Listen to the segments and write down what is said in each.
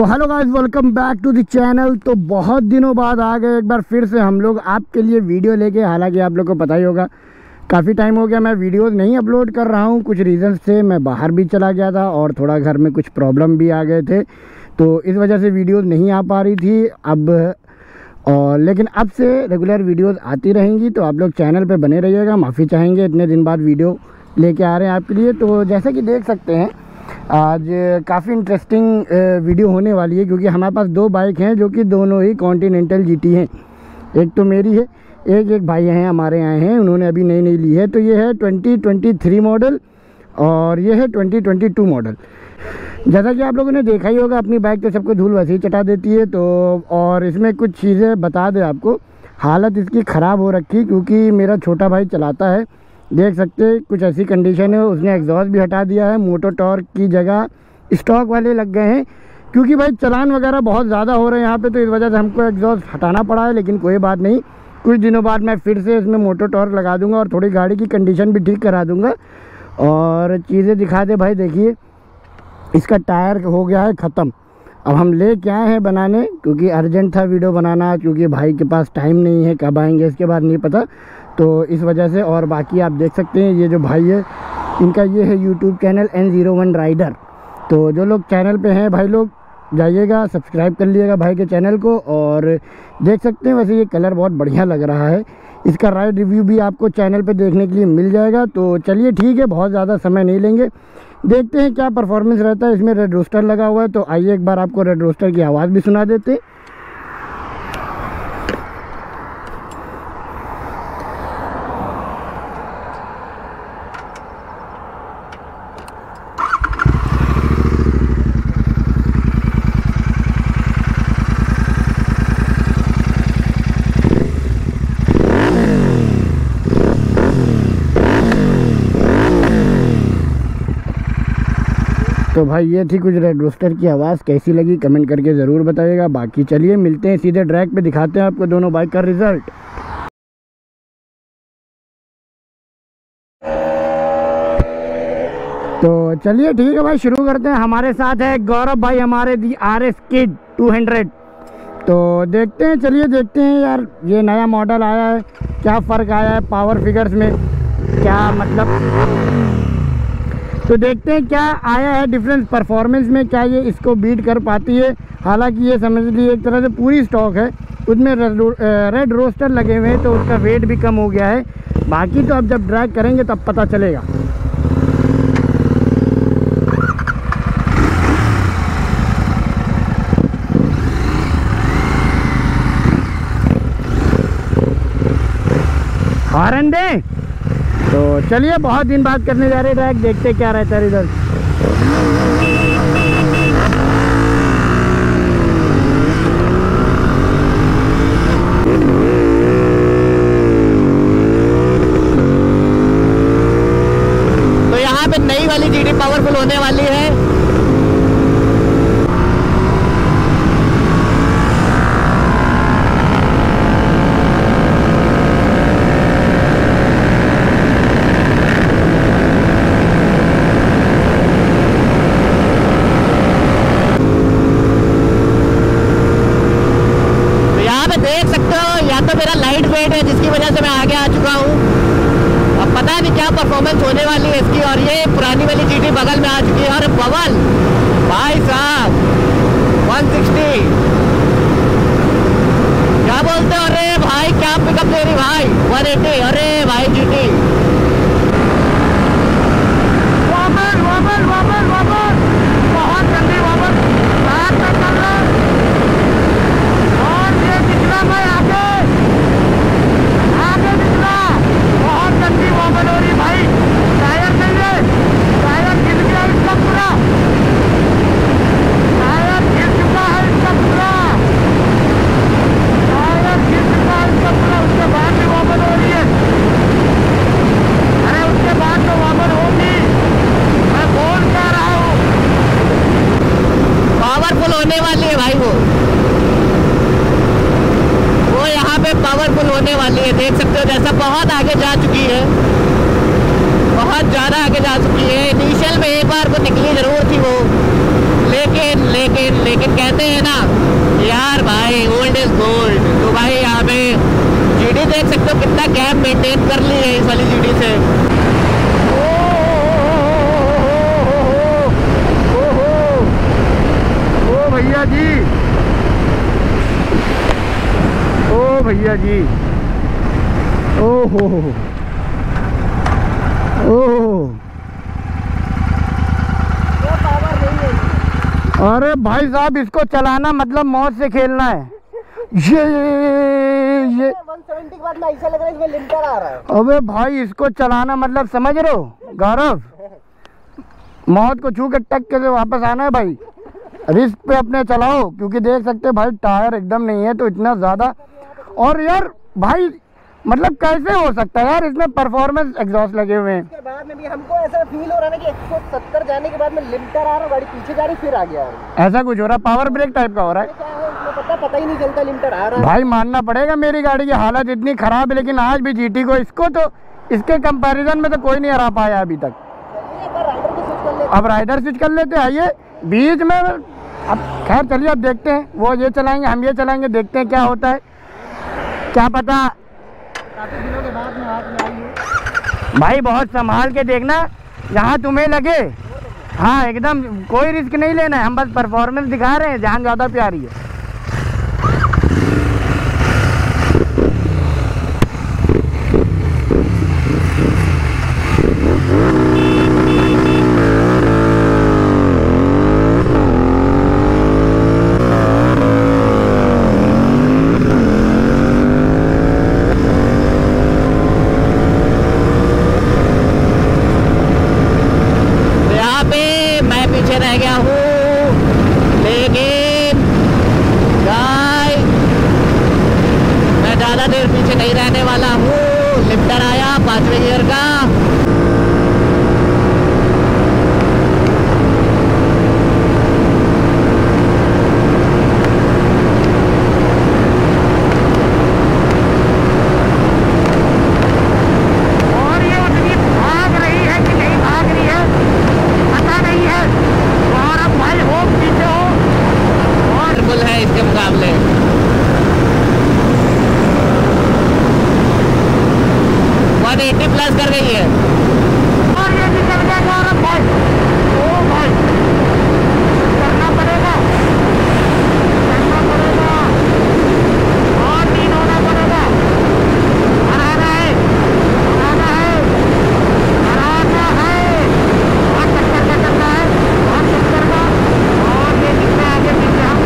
So hello guys, welcome back to the channel. तो बहुत दिनों बाद आ गए एक बार फिर से हम लोग आपके लिए वीडियो लेके। हालांकि आप लोग को पता ही होगा काफ़ी टाइम हो गया मैं वीडियोस नहीं अपलोड कर रहा हूँ। कुछ रीज़न्स थे, मैं बाहर भी चला गया था और थोड़ा घर में कुछ प्रॉब्लम भी आ गए थे, तो इस वजह से वीडियोस नहीं आ पा रही थी लेकिन अब से रेगुलर वीडियोस आती रहेंगी। तो आप लोग चैनल पे बने रहिएगा। माफ़ी चाहेंगे इतने दिन बाद वीडियो लेके आ रहे हैं आपके लिए। तो जैसा कि देख सकते हैं आज काफ़ी इंटरेस्टिंग वीडियो होने वाली है, क्योंकि हमारे पास दो बाइक हैं जो कि दोनों ही कॉन्टिनेंटल जीटी हैं। एक तो मेरी है, एक भाई हैं हमारे आए हैं, उन्होंने अभी नई ली है। तो ये है 2023 मॉडल और ये है 2022 मॉडल। जैसा कि आप लोगों ने देखा ही होगा, अपनी बाइक तो सबको धूल वैसे ही चटा देती है। तो और इसमें कुछ चीज़ें बता दें आपको, हालत इसकी ख़राब हो रखी, क्योंकि मेरा छोटा भाई चलाता है। देख सकते हैं कुछ ऐसी कंडीशन है। उसने एग्जॉस्ट भी हटा दिया है, मोटो टॉर्क की जगह स्टॉक वाले लग गए हैं, क्योंकि भाई चलान वगैरह बहुत ज़्यादा हो रहे हैं यहाँ पे। तो इस वजह से हमको एग्जॉस्ट हटाना पड़ा है, लेकिन कोई बात नहीं, कुछ दिनों बाद मैं फिर से इसमें मोटो टॉर्क लगा दूंगा और थोड़ी गाड़ी की कंडीशन भी ठीक करा दूंगा। और चीज़ें दिखा दे भाई, देखिए इसका टायर हो गया है ख़त्म। अब हम ले क्या हैं बनाने, क्योंकि अर्जेंट था वीडियो बनाना, क्योंकि भाई के पास टाइम नहीं है, कब आएंगे इसके बाद नहीं पता, तो इस वजह से। और बाकी आप देख सकते हैं ये जो भाई है, इनका ये है यूट्यूब चैनल N01 राइडर। तो जो लोग चैनल पे हैं भाई लोग जाइएगा, सब्सक्राइब कर लीजिएगा भाई के चैनल को। और देख सकते हैं वैसे ये कलर बहुत बढ़िया लग रहा है। इसका राइड रिव्यू भी आपको चैनल पे देखने के लिए मिल जाएगा। तो चलिए ठीक है, बहुत ज़्यादा समय नहीं लेंगे, देखते हैं क्या परफॉर्मेंस रहता है। इसमें रेड रोस्टर लगा हुआ है, तो आइए एक बार आपको रेड रोस्टर की आवाज़ भी सुना देते। तो भाई ये थी कुछ रेड रोस्टर की आवाज़, कैसी लगी कमेंट करके ज़रूर बताइएगा। बाकी चलिए मिलते हैं सीधे ट्रैक पे, दिखाते हैं आपको दोनों बाइक का रिज़ल्ट। तो चलिए ठीक है भाई, शुरू करते हैं। हमारे साथ है गौरव भाई, हमारे दी RS Kid 200। तो देखते हैं, चलिए देखते हैं यार, ये नया मॉडल आया है, क्या फ़र्क आया है पावर फिगर्स में, क्या मतलब। तो देखते हैं क्या आया है डिफरेंस परफॉर्मेंस में, क्या ये इसको बीट कर पाती है। हालांकि ये समझ लीजिए एक तरह से पूरी स्टॉक है, उसमें रेड रोस्टर लगे हुए हैं, तो उसका वेट भी कम हो गया है। बाकी तो अब जब ड्रैग करेंगे तब पता चलेगा। हॉर्न दे। तो चलिए बहुत दिन बाद करने जा रहे ट्रैक, देखते क्या रहता है रिजल्ट। तो यहाँ पे नई वाली जीटी पावरफुल होने वाली है। है जिसकी वजह से मैं आगे आ चुका हूँ। अब पता नहीं क्या परफॉर्मेंस होने वाली है इसकी। और ये पुरानी वाली जीटी बगल में आ चुकी है। और बबल भाई साहब 160 क्या बोलते हो? अरे भाई क्या पिकअप दे रही भाई, 180। अरे भाई जीटी वापस वापस वापस वापस, बहुत जल्दी वापस साथ में चल रहा। और ये पिछला भाई आगे बहुत गंदी वॉबल हो रही भाई। टायर नहीं है, टायर गिर गया इसका पूरा, टायर गिर चुका है इसका पूरा, टायर गिर चुका है इसका पूरा। उसके बाद भी वॉबल हो रही है। अरे उसके बाद तो वॉबल होगी, मैं बोल क्या रहा हूँ। पावरफुल होने वाली है भाई, वो यहाँ पे पावरफुल होने वाली है। देख सकते हो जैसा बहुत आगे जा चुकी है, बहुत ज़्यादा आगे जा चुकी है। इनिशियल में एक बार को निकली ज़रूर थी वो, लेकिन कहते हैं ना यार भाई, ओल्ड इज गोल्ड। तो भाई यहाँ पे जीडी देख सकते हो कितना गैप मेंटेन कर ली है इस वाली जीडी से। ओ भैया जी, ओ भैया जी, ओहो ओह, अरे भाई साहब इसको चलाना मतलब मौत से खेलना है। ये 170 के बाद ना ऐसा लग रहा है इसमें लिमिटर आ रहा है। अबे भाई इसको चलाना मतलब समझ रहे हो गौरव, मौत को छू के टक के से वापस आना है भाई। रिस्क पे अपने चलाओ, क्योंकि देख सकते हैं भाई टायर एकदम नहीं है तो इतना ज़्यादा। और यार भाई मतलब कैसे हो सकता है यार, इसमें परफॉर्मेंस एग्जॉस्ट लगे हुए हैं। उसके बाद में भी हमको ऐसा फील हो रहा है ना कि 170 जाने के बाद में लिमिटर आ रहा है, गाड़ी पीछे जा रही फिर आ गया। ऐसा कुछ हो रहा है, पावर ब्रेक टाइप का हो रहा है। क्या है इसमें पता ही नहीं चलता लिमिटर आ रहा है। भाई मानना पड़ेगा मेरी गाड़ी की हालत इतनी खराब है, लेकिन आज भी जीटी को, इसको तो इसके कंपैरिजन में तो कोई नहीं हरा पाया अभी तक। अब राइडर स्विच कर लेते, आइए बीच में। अब खैर चलिए, अब देखते हैं, वो ये चलाएंगे हम ये चलाएंगे, देखते हैं क्या होता है, क्या पता। काफी दिनों के बाद में हाथ में आई हूँ भाई, बहुत संभाल के देखना यहाँ तुम्हें लगे। हाँ एकदम कोई रिस्क नहीं लेना है, हम बस परफॉर्मेंस दिखा रहे हैं, जान ज़्यादा प्यारी है। रह गया हूँ, लेकिन गाय मैं ज़्यादा देर पीछे नहीं रहने वाला हूँ। लिफ्टर आया 5वें गियर का। इसके मुकाबले 180 प्लस कर गई है। और ये निकल गया गौरव भाई, ओ भाई करना पड़ेगा और 3 होना पड़ेगा। हराना है बहुत टक्कर का चलना है, बहुत टक्कर का। और ये जितने आगे पीछे हम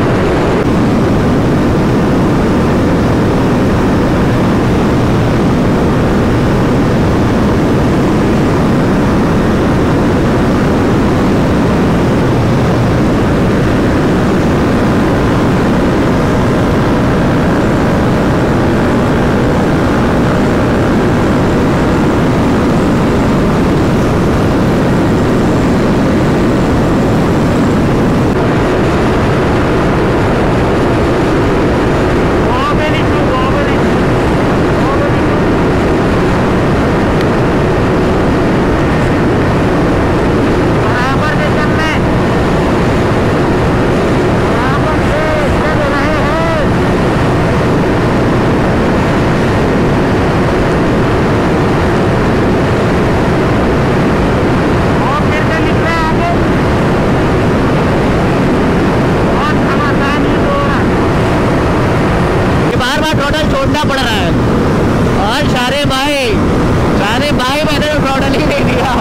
छोड़ना पड़ रहा है। और सारे भाई मैंने थ्रॉटल ही नहीं दिया।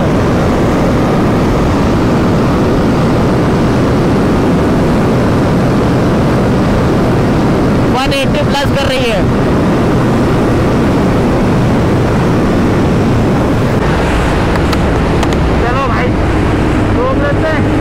वन 180 प्लस कर रही है। चलो भाई रोक लेते हैं।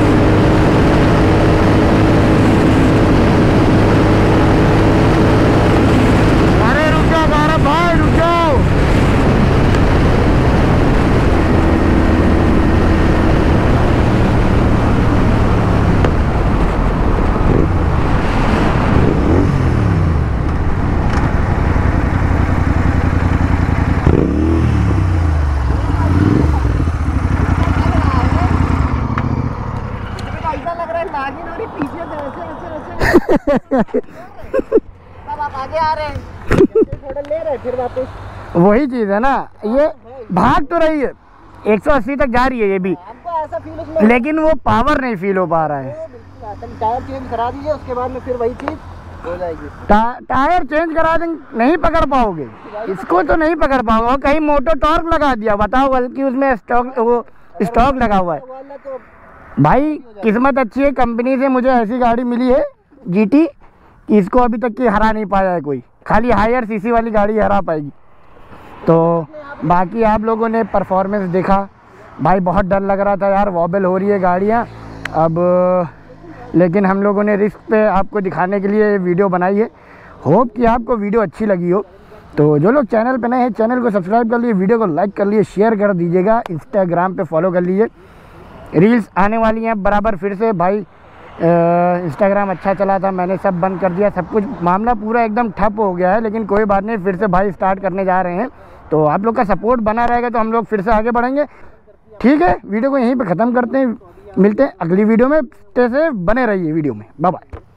आप आगे आ रहे हैं थोड़ा ले रहे फिर वापस। वही चीज़ है ना, ये भाग तो रही है 180 तक जा रही है ये भी, हमको ऐसा फील उसमें, लेकिन वो पावर नहीं फील हो पा रहा है। टायर चेंज करा दीजिए, उसके बाद में फिर वही चीज़ हो जाएगी। टायर चेंज करा देंगे, नहीं पकड़ पाओगे इसको, तो नहीं पकड़ पाओगे। कहीं मोटो टॉर्क लगा दिया बताओ, बल्कि उसमें स्टॉक लगा हुआ है। भाई किस्मत अच्छी है, कंपनी से मुझे ऐसी गाड़ी मिली है GT कि इसको अभी तक की हरा नहीं पाया है कोई, खाली हायर CC वाली गाड़ी हरा पाएगी। तो बाकी आप लोगों ने परफॉर्मेंस देखा भाई, बहुत डर लग रहा था यार, वॉबल हो रही है गाड़ियाँ अब, लेकिन हम लोगों ने रिस्क पे आपको दिखाने के लिए वीडियो बनाई है। होप कि आपको वीडियो अच्छी लगी हो। तो जो लोग चैनल पे नए हैं चैनल को सब्सक्राइब कर लीजिए, वीडियो को लाइक कर लीजिए, शेयर कर दीजिएगा, इंस्टाग्राम पे फॉलो कर लीजिए। रील्स आने वाली हैं बराबर फिर से भाई। इंस्टाग्राम अच्छा चला था, मैंने सब बंद कर दिया, सब कुछ मामला पूरा एकदम ठप हो गया है, लेकिन कोई बात नहीं, फिर से भाई स्टार्ट करने जा रहे हैं। तो आप लोग का सपोर्ट बना रहेगा तो हम लोग फिर से आगे बढ़ेंगे। ठीक है, वीडियो को यहीं पे ख़त्म करते हैं, मिलते हैं अगली वीडियो में। से बने रहिए वीडियो में, बाय बाय।